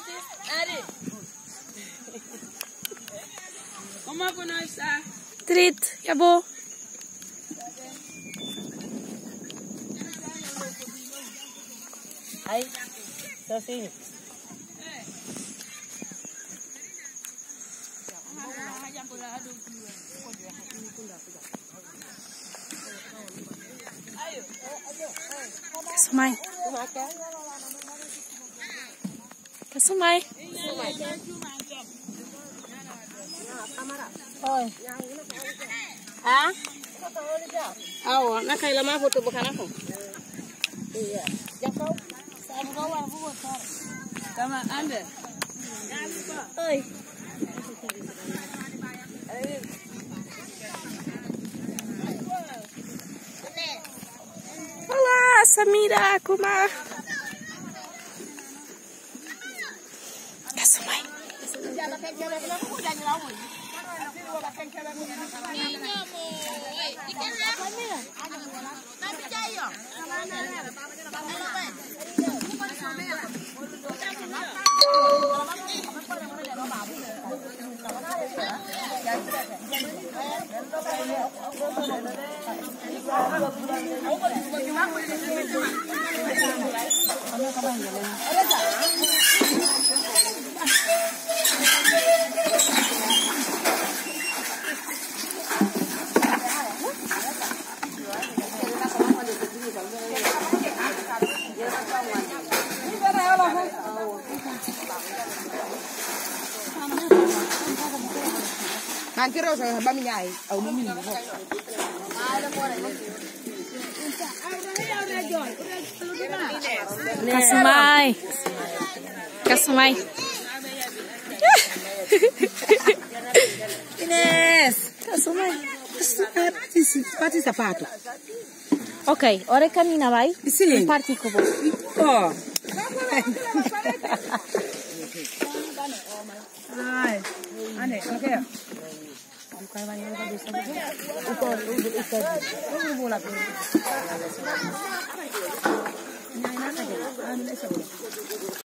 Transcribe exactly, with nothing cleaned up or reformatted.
Treat, yabo. Ay, so sini. Kasumay. Kasumay. Oi. Ah? Aw, nakailangan mo to bukan ako. Iya. Jakaw. Sa mo gawa buot sar. Kama ande. Oi. Hola, Samira, kuma. Kasumay. Nanti Rosa ba mi nhai ở mi mi. Kasumay. Kasumay. Ines. Kasumay. Pati pati sapato. Ok, ora cammina, vai? Sì. Parti con voi. Oh. Ai. Ane, okay. Bukan banyak lagi bisa. Ukur, ukur, ukur. Ukur bola tu. Nyanyi mana je? Anu nak sebut.